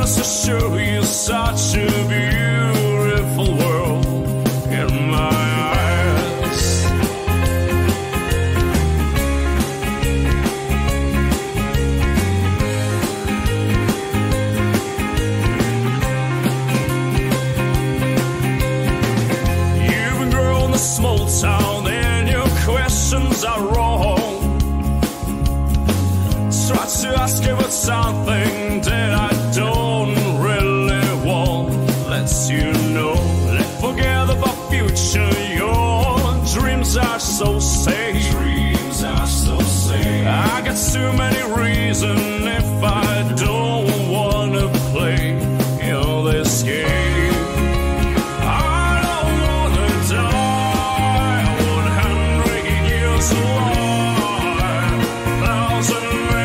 to show you such a beautiful world in my eyes. You've been growing in a small town and your questions are wrong. Try to ask about something that I don't really want. Let's you know, let's forget about future. Your dreams are so safe. Dreams are so safe. I got too many reasons if I don't wanna play in this game. I don't wanna die 100 years alive. 1,000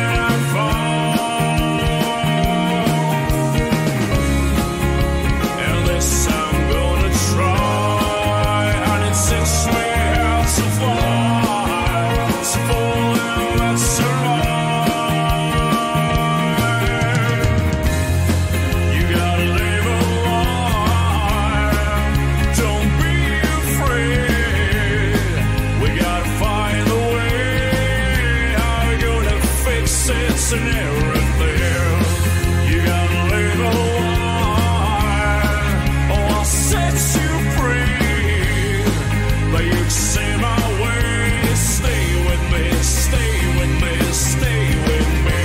and everything. You gotta live a life. Oh, I'll set you free. But you can see my way. Stay with me, stay with me, stay with me.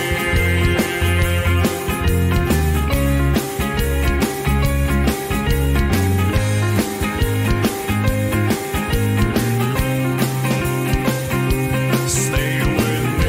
Stay with me.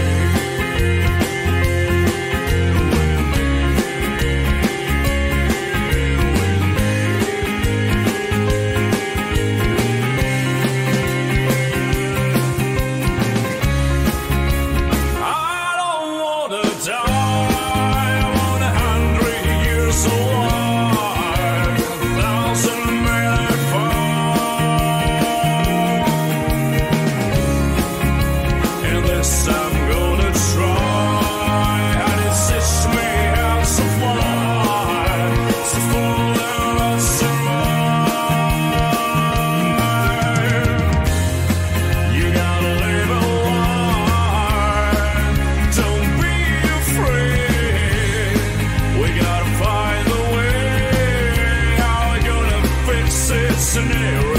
Scenario.